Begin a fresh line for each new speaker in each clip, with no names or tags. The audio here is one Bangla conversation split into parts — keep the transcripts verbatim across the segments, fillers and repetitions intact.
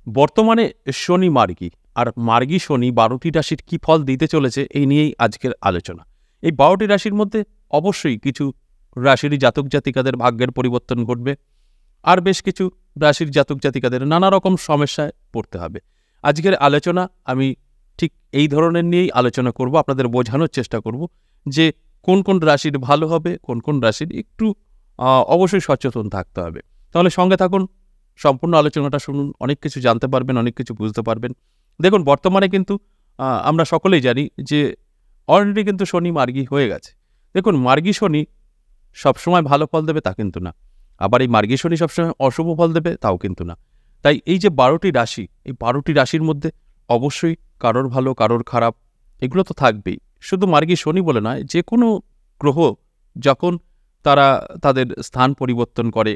বর্তমানে শনি মার্গী, আর মার্গী শনি বারোটি রাশির কী ফল দিতে চলেছে এই নিয়েই আজকের আলোচনা। এই বারোটি রাশির মধ্যে অবশ্যই কিছু রাশিরই জাতক জাতিকাদের ভাগ্যের পরিবর্তন ঘটবে, আর বেশ কিছু রাশির জাতক জাতিকাদের নানা রকম সমস্যায় পড়তে হবে। আজকের আলোচনা আমি ঠিক এই ধরনের নিয়েই আলোচনা করব, আপনাদের বোঝানোর চেষ্টা করব যে কোন কোন রাশির ভালো হবে, কোন কোন রাশির একটু অবশ্যই সচেতন থাকতে হবে। তাহলে সঙ্গে থাকুন, সম্পূর্ণ আলোচনাটা শুনুন, অনেক কিছু জানতে পারবেন, অনেক কিছু বুঝতে পারবেন। দেখুন, বর্তমানে কিন্তু আমরা সকলেই জানি যে অলরেডি কিন্তু শনি মার্গী হয়ে গেছে। দেখুন, মার্গী শনি সবসময় ভালো ফল দেবে তা কিন্তু না, আবার এই মার্গী শনি সবসময় অশুভ ফল দেবে তাও কিন্তু না। তাই এই যে বারোটি রাশি, এই বারোটি রাশির মধ্যে অবশ্যই কারোর ভালো কারোর খারাপ এগুলো তো থাকবেই। শুধু মার্গী শনি বলে নয়, যে কোনো গ্রহ যখন তারা তাদের স্থান পরিবর্তন করে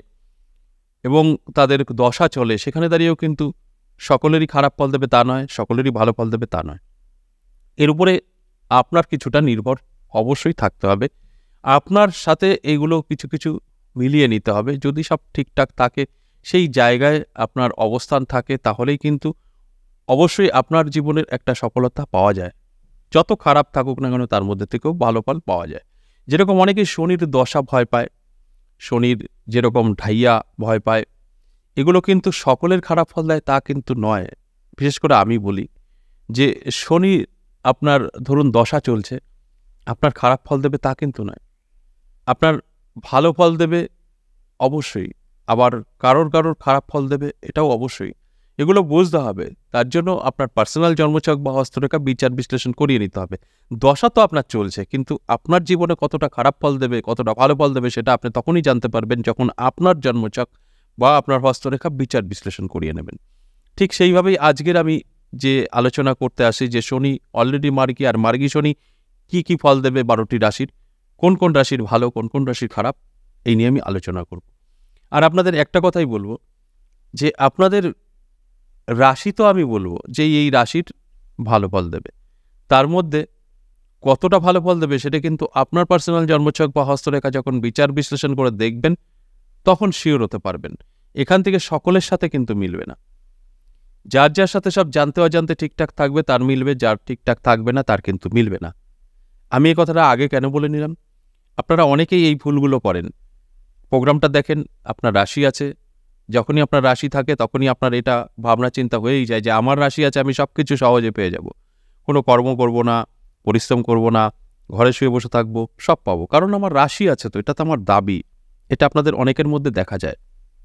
এবং তাদের দশা চলে, সেখানে দাঁড়িয়েও কিন্তু সকলেরই খারাপ ফল দেবে তা নয়, সকলেরই ভালো ফল দেবে তা নয়। এর উপরে আপনার কিছুটা নির্ভর অবশ্যই থাকতে হবে, আপনার সাথে এগুলো কিছু কিছু মিলিয়ে নিতে হবে। যদি সব ঠিকঠাক থাকে, সেই জায়গায় আপনার অবস্থান থাকে, তাহলেই কিন্তু অবশ্যই আপনার জীবনের একটা সফলতা পাওয়া যায়। যত খারাপ থাকুক না কেন, তার মধ্যে থেকেও ভালো ফল পাওয়া যায়। যেরকম অনেকে শনির দশা ভয় পায়, শনির যেরকম ঢাইয়া ভয় পায়, এগুলো কিন্তু সকলের খারাপ ফল দেয় তা কিন্তু নয়। বিশেষ করে আমি বলি যে শনি আপনার ধরুন দশা চলছে, আপনার খারাপ ফল দেবে তা কিন্তু নয়, আপনার ভালো ফল দেবে অবশ্যই, আবার কারোর কারোর খারাপ ফল দেবে এটাও অবশ্যই। এগুলো বুঝতে হবে। তার জন্য আপনার পার্সোনাল জন্মছক বা হস্তরেখা বিচার বিশ্লেষণ করিয়ে নিতে হবে। দশা তো আপনার চলছে, কিন্তু আপনার জীবনে কতটা খারাপ ফল দেবে কতটা ভালো ফল দেবে সেটা আপনি তখনই জানতে পারবেন যখন আপনার জন্মছক বা আপনার হস্তরেখা বিচার বিশ্লেষণ করিয়ে নেবেন। ঠিক সেইভাবেই আজকের আমি যে আলোচনা করতে আসি যে শনি অলরেডি মার্গী, আর মার্গী শনি কি কি ফল দেবে বারোটি রাশির, কোন কোন রাশির ভালো কোন কোন রাশির খারাপ, এই নিয়ে আমি আলোচনা করব। আর আপনাদের একটা কথাই বলবো যে আপনাদের রাশি তো আমি বলবো যে এই রাশির ভালো ফল দেবে, তার মধ্যে কতটা ভালো ফল দেবে সেটা কিন্তু আপনার পার্সোনাল জন্মছক বা হস্তরেখা যখন বিচার বিশ্লেষণ করে দেখবেন তখন শিওর হতে পারবেন। এখান থেকে সকলের সাথে কিন্তু মিলবে না। যার যার সাথে সব জানতে অজান্তে ঠিকঠাক থাকবে তার মিলবে, যার ঠিকঠাক থাকবে না তার কিন্তু মিলবে না। আমি এই কথাটা আগে কেন বলে নিলাম? আপনারা অনেকেই এই ভুলগুলো করেন। প্রোগ্রামটা দেখেন, আপনার রাশি আছে, যখনই আপনার রাশি থাকে তখনই আপনার এটা ভাবনা চিন্তা হয়েই যায় যে আমার রাশি আছে, আমি সব কিছু সহজে পেয়ে যাব, কোনো কর্ম করব না, পরিশ্রম করব না, ঘরে শুয়ে বসে থাকবো, সব পাবো, কারণ আমার রাশি আছে, তো এটা তো আমার দাবি। এটা আপনাদের অনেকের মধ্যে দেখা যায়।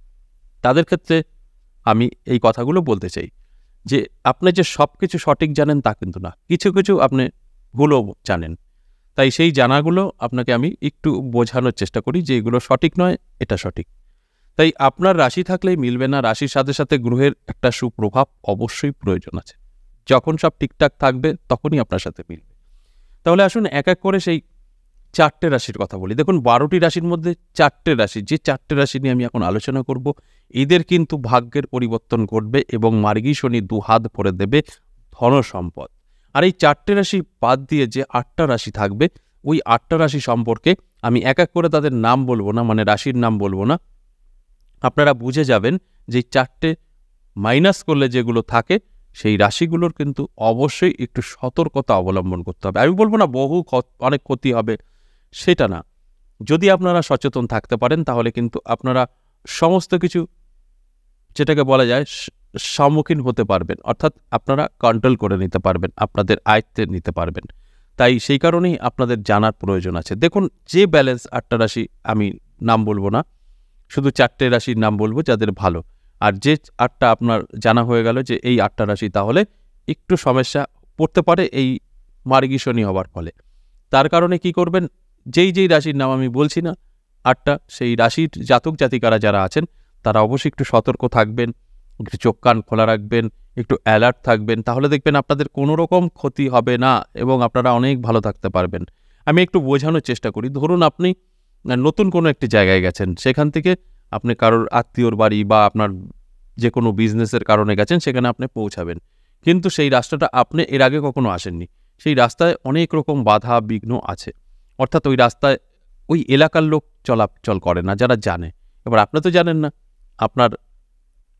তাদের ক্ষেত্রে আমি এই কথাগুলো বলতে চাই যে আপনি যে সব কিছু সঠিক জানেন তা কিন্তু না, কিছু কিছু আপনি ভুলও জানেন। তাই সেই জানাগুলো আপনাকে আমি একটু বোঝানোর চেষ্টা করি যে এগুলো সঠিক নয়, এটা সঠিক। তাই আপনার রাশি থাকলেই মিলবে না, রাশির সাথে সাথে গ্রহের একটা সুপ্রভাব অবশ্যই প্রয়োজন আছে। যখন সব ঠিকঠাক থাকবে তখনই আপনার সাথে মিলবে। তাহলে আসুন এক এক করে সেই চারটে রাশির কথা বলি। দেখুন, বারোটি রাশির মধ্যে চারটে রাশি, যে চারটে রাশি নিয়ে আমি এখন আলোচনা করব, এদের কিন্তু ভাগ্যের পরিবর্তন ঘটবে এবং মার্গী শনি দু হাত ভরে দেবে ধন সম্পদ। আর এই চারটে রাশি বাদ দিয়ে যে আটটা রাশি থাকবে, ওই আটটা রাশি সম্পর্কে আমি এক এক করে তাদের নাম বলবো না, মানে রাশির নাম বলবো না, আপনারা বুঝে যাবেন যে চারটে মাইনাস করলে যেগুলো থাকে সেই রাশিগুলোর কিন্তু অবশ্যই একটু সতর্কতা অবলম্বন করতে হবে। আমি বলবো না বহু অনেক ক্ষতি হবে, সেটা না। যদি আপনারা সচেতন থাকতে পারেন তাহলে কিন্তু আপনারা সমস্ত কিছু, যেটাকে বলা যায়, সম্মুখীন হতে পারবেন, অর্থাৎ আপনারা কন্ট্রোল করে নিতে পারবেন, আপনাদের আয়ত্তে নিতে পারবেন। তাই সেই কারণেই আপনাদের জানার প্রয়োজন আছে। দেখুন, যে ব্যালেন্স আটটা রাশি আমি নাম বলবো না, শুধু চারটে রাশির নাম বলবো যাদের ভালো। আর যে আটটা আপনার জানা হয়ে গেল যে এই আটটা রাশি তাহলে একটু সমস্যা পড়তে পারে এই মার্গী শনি হওয়ার ফলে, তার কারণে কি করবেন, যেই যেই রাশির নাম আমি বলছি না আটটা, সেই রাশির জাতক জাতিকারা যারা আছেন তারা অবশ্যই একটু সতর্ক থাকবেন, একটু চোখ কান খোলা রাখবেন, একটু অ্যালার্ট থাকবেন, তাহলে দেখবেন আপনাদের কোনো রকম ক্ষতি হবে না এবং আপনারা অনেক ভালো থাকতে পারবেন। আমি একটু বোঝানোর চেষ্টা করি। ধরুন আপনি নতুন কোনো একটি জায়গায় গেছেন, সেখান থেকে আপনি কারোর আত্মীয়র বাড়ি বা আপনার যে কোনো বিজনেসের কারণে গেছেন, সেখানে আপনি পৌঁছাবেন, কিন্তু সেই রাস্তাটা আপনি এর আগে কখনো আসেননি, সেই রাস্তায় অনেক রকম বাধা বিঘ্ন আছে, অর্থাৎ ওই রাস্তায় ওই এলাকার লোক চলাচল করে না যারা জানে। এবার আপনি তো জানেন না, আপনার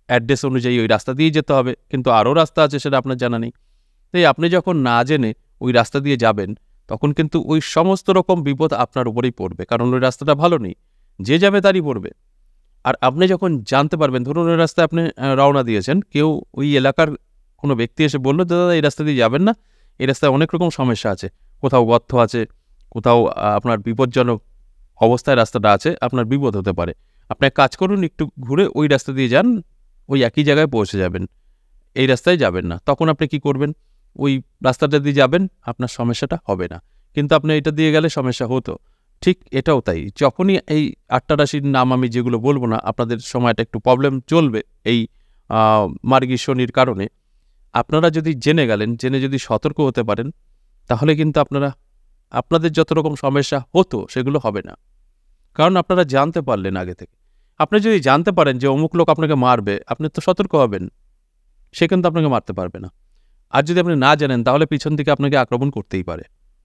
অ্যাড্রেস অনুযায়ী ওই রাস্তা দিয়েই যেতে হবে, কিন্তু আরও রাস্তা আছে সেটা আপনার জানা নেই। তাই আপনি যখন না জেনে ওই রাস্তা দিয়ে যাবেন তখন কিন্তু ওই সমস্ত রকম বিপদ আপনার উপরেই পড়বে, কারণ ওই রাস্তাটা ভালো নেই, যে যাবে তারই পড়বে। আর আপনি যখন জানতে পারবেন, ধরুন ওই রাস্তায় আপনি রওনা দিয়েছেন, কেউ ওই এলাকার কোনো ব্যক্তি এসে বললো দাদা এই রাস্তা দিয়ে যাবেন না, এই রাস্তায় অনেক রকম সমস্যা আছে, কোথাও গর্ত আছে, কোথাও আপনার বিপজ্জনক অবস্থায় রাস্তাটা আছে, আপনার বিপদ হতে পারে, আপনি এক কাজ করুন একটু ঘুরে ওই রাস্তা দিয়ে যান, ওই একই জায়গায় পৌঁছে যাবেন, এই রাস্তায় যাবেন না। তখন আপনি কি করবেন? ওই রাস্তাটা দিয়ে যাবেন, আপনার সমস্যাটা হবে না। কিন্তু আপনি এটা দিয়ে গেলে সমস্যা হতো। ঠিক এটাও তাই, যখনই এই আটটা রাশির নাম আমি যেগুলো বলবো না, আপনাদের সময়টা একটু প্রবলেম চলবে এই মার্গী শনির কারণে। আপনারা যদি জেনে গেলেন, জেনে যদি সতর্ক হতে পারেন, তাহলে কিন্তু আপনারা আপনাদের যত রকম সমস্যা হতো সেগুলো হবে না, কারণ আপনারা জানতে পারলেন আগে থেকে। আপনি যদি জানতে পারেন যে অমুক লোক আপনাকে মারবে, আপনি তো সতর্ক হবেন, সে কিন্তু আপনাকে মারতে পারবে না। আর যদি আপনি না জানেন তাহলে পিছন থেকে আপনাকে আক্রমণ করতেই পারে।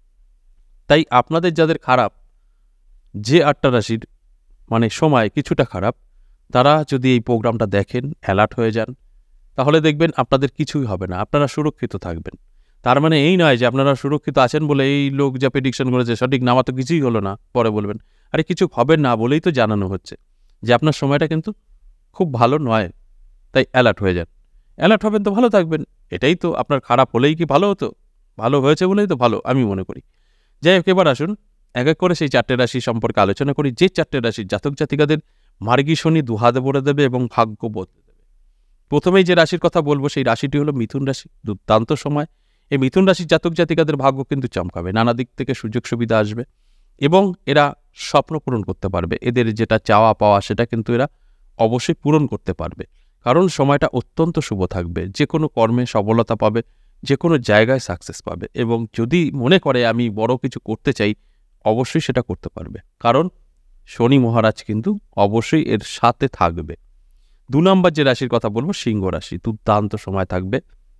তাই আপনাদের যাদের খারাপ, যে আটটা রাশির মানে সময় কিছুটা খারাপ, তারা যদি এই প্রোগ্রামটা দেখেন, অ্যালার্ট হয়ে যান, তাহলে দেখবেন আপনাদের কিছুই হবে না, আপনারা সুরক্ষিত থাকবেন। তার মানে এই নয় যে আপনারা সুরক্ষিত আছেন বলে এই লোক যা প্রেডিকশন করেছে সঠিক না, আমার তো কিছুই হলো না, পরে বলবেন আরে কিছু হবে না বলেই তো জানানো হচ্ছে যে আপনার সময়টা কিন্তু খুব ভালো নয়। তাই অ্যালার্ট হয়ে যান, অ্যালার্ট হবেন তো ভালো থাকবেন। এটাই তো, আপনার খারাপ হলেই কি ভালো হতো? ভালো হয়েছে বলেই তো ভালো, আমি মনে করি। যাই হোক, এবার আসুন এক এক করে সেই চারটে রাশি সম্পর্কে আলোচনা করি, যে চারটে রাশির জাতক জাতিকাদের মার্গী শনি দুহাতে ভরে দেবে এবং ভাগ্য বদলে দেবে। প্রথমেই যে রাশির কথা বলবো সেই রাশিটি হলো মিথুন রাশি। দুর্দান্ত সময়। এই মিথুন রাশির জাতক জাতিকাদের ভাগ্য কিন্তু চমকাবে, নানা দিক থেকে সুযোগ সুবিধা আসবে এবং এরা স্বপ্ন পূরণ করতে পারবে। এদের যেটা চাওয়া পাওয়া সেটা কিন্তু এরা অবশ্যই পূরণ করতে পারবে, কারণ সময়টা অত্যন্ত শুভ থাকবে। যে কোনো কর্মে সফলতা পাবে, যে কোনো জায়গায় সাকসেস পাবে, এবং যদি মনে করে আমি বড় কিছু করতে চাই, অবশ্যই সেটা করতে পারবে, কারণ শনি মহারাজ কিন্তু অবশ্যই এর সাথে থাকবে। দু নম্বর যে রাশির কথা বলবো সিংহ রাশি। দুর্দান্ত সময় থাকবে।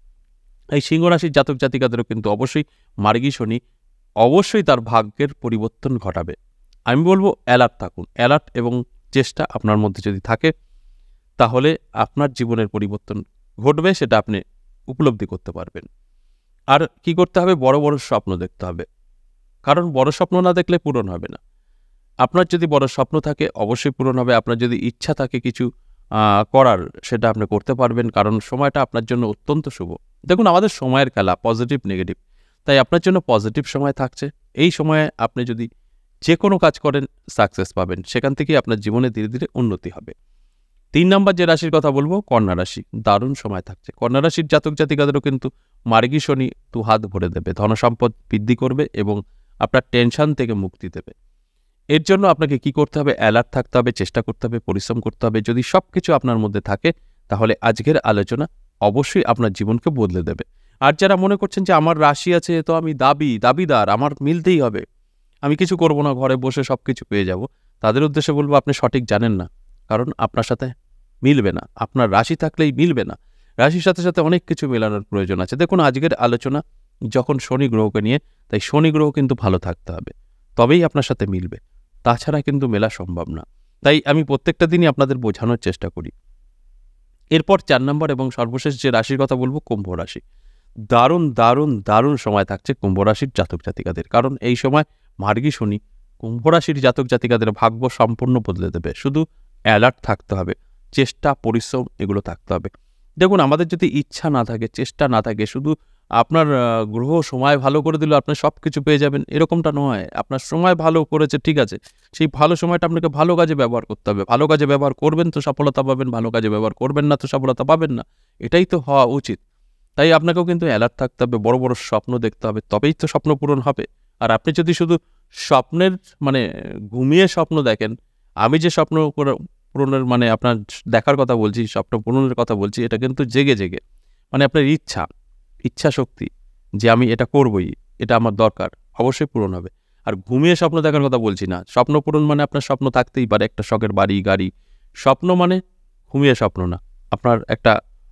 এই সিংহ রাশির জাতক জাতিকাদেরও কিন্তু অবশ্যই মার্গী শনি অবশ্যই তার ভাগ্যের পরিবর্তন ঘটাবে। আমি বলবো অ্যালার্ট থাকুন, অ্যালার্ট এবং চেষ্টা আপনার মধ্যে যদি থাকে তাহলে আপনার জীবনের পরিবর্তন ঘটবে, সেটা আপনি উপলব্ধি করতে পারবেন। আর কি করতে হবে? বড় বড় স্বপ্ন দেখতে হবে, কারণ বড় স্বপ্ন না দেখলে পূরণ হবে না। আপনার যদি বড় স্বপ্ন থাকে অবশ্যই পূরণ হবে। আপনার যদি ইচ্ছা থাকে কিছু করার, সেটা আপনি করতে পারবেন, কারণ সময়টা আপনার জন্য অত্যন্ত শুভ। দেখুন, আমাদের সময়ের খেলা, পজিটিভ নেগেটিভ, তাই আপনার জন্য পজিটিভ সময় থাকছে। এই সময়ে আপনি যদি যে কোনো কাজ করেন সাকসেস পাবেন, সেখান থেকেই আপনার জীবনে ধীরে ধীরে উন্নতি হবে। তিন নম্বর যে রাশির কথা বলবো কন্যা রাশি। দারুণ সময় থাকছে। কন্যা রাশির জাতক জাতিকাদেরও কিন্তু মার্গী শনি দু হাত ভরে দেবে, ধনসম্পদ বৃদ্ধি করবে এবং আপনার টেনশন থেকে মুক্তি দেবে। এর জন্য আপনাকে কি করতে হবে? অ্যালার্ট থাকতে হবে, চেষ্টা করতে হবে, পরিশ্রম করতে হবে। যদি সব কিছু আপনার মধ্যে থাকে তাহলে আজকের আলোচনা অবশ্যই আপনার জীবনকে বদলে দেবে। আর যারা মনে করছেন যে আমার রাশি আছে তো আমি দাবি দাবিদার, আমার মিলতেই হবে, আমি কিছু করব না, ঘরে বসে সব কিছু পেয়ে যাব, তাদের উদ্দেশ্যে বলবো আপনি সঠিক জানেন না, কারণ আপনার সাথে মিলবে না। আপনার রাশি থাকলেই মিলবে না, রাশির সাথে সাথে অনেক কিছু মেলানোর প্রয়োজন আছে। দেখুন, আজকের আলোচনা যখন শনি গ্রহকে নিয়ে, তাই শনি গ্রহ কিন্তু ভালো থাকতে হবে, তবেই আপনার সাথে মিলবে, তাছাড়া কিন্তু মেলা সম্ভব না। তাই আমি প্রত্যেকটা দিনই আপনাদের বোঝানোর চেষ্টা করি। এরপর চার নম্বর এবং সর্বশেষ যে রাশির কথা বলবো কুম্ভ রাশি। দারুণ দারুণ দারুণ সময় থাকছে কুম্ভ রাশির জাতক জাতিকাদের, কারণ এই সময় মার্গী শনি কুম্ভ রাশির জাতক জাতিকাদের ভাগ্য সম্পূর্ণ বদলে দেবে। শুধু অ্যালার্ট থাকতে হবে, চেষ্টা পরিশ্রম এগুলো থাকতে হবে। দেখুন, আমাদের যদি ইচ্ছা না থাকে, চেষ্টা না থাকে, শুধু আপনার গ্রহ সময় ভালো করে দিলে আপনি সব কিছু পেয়ে যাবেন এরকমটা নয়। আপনার সময় ভালো করেছে ঠিক আছে, সেই ভালো সময়টা আপনাকে ভালো কাজে ব্যবহার করতে হবে। ভালো কাজে ব্যবহার করবেন তো সফলতা পাবেন, ভালো কাজে ব্যবহার করবেন না তো সফলতা পাবেন না, এটাই তো হওয়া উচিত। তাই আপনাকেও কিন্তু অ্যালার্ট থাকতে হবে, বড় বড় স্বপ্ন দেখতে হবে, তবেই তো স্বপ্ন পূরণ হবে। আর আপনি যদি শুধু স্বপ্নের মানে ঘুমিয়ে স্বপ্ন দেখেন, আমি যে স্বপ্ন পূরণের মানে আপনার দেখার কথা বলছি, স্বপ্ন পূরণের কথা বলছি, এটা কিন্তু জেগে জেগে মানে আপনার ইচ্ছা ইচ্ছা শক্তি যে আমি এটা করবই, এটা আমার দরকার, অবশ্যই পূরণ হবে। আর ঘুমিয়ে স্বপ্ন দেখার কথা বলছি না। স্বপ্ন পূরণ মানে আপনার স্বপ্ন থাকতেই পারে, একটা শখের বাড়ি গাড়ি, স্বপ্ন মানে ঘুমিয়ে স্বপ্ন না, আপনার একটা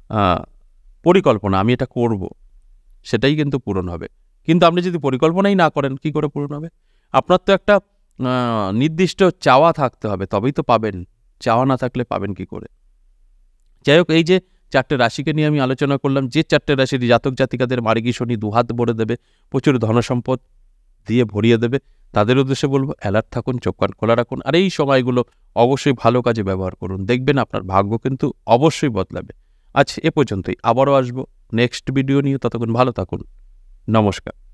পরিকল্পনা, আমি এটা করব, সেটাই কিন্তু পূরণ হবে। কিন্তু আপনি যদি পরিকল্পনাই না করেন কি করে পূরণ হবে? আপনার তো একটা নির্দিষ্ট চাওয়া থাকতে হবে, তবেই তো পাবেন। চাওয়া না থাকলে পাবেন কি করে? যাই হোক, এই যে চারটে রাশিকে নিয়ে আমি আলোচনা করলাম, যে চারটে রাশির জাতক জাতিকাদের মার্গী শনি দুহাত ভরে দেবে, প্রচুর ধনসম্পদ দিয়ে ভরিয়ে দেবে, তাদের উদ্দেশ্যে বলবো অ্যালার্ট থাকুন, চোখ কান খোলা রাখুন, আর এই সময়গুলো অবশ্যই ভালো কাজে ব্যবহার করুন। দেখবেন আপনার ভাগ্য কিন্তু অবশ্যই বদলাবে। আজ এ পর্যন্তই, আবারও আসবো নেক্সট ভিডিও নিয়ে। ততক্ষণ ভালো থাকুন, নমস্কার।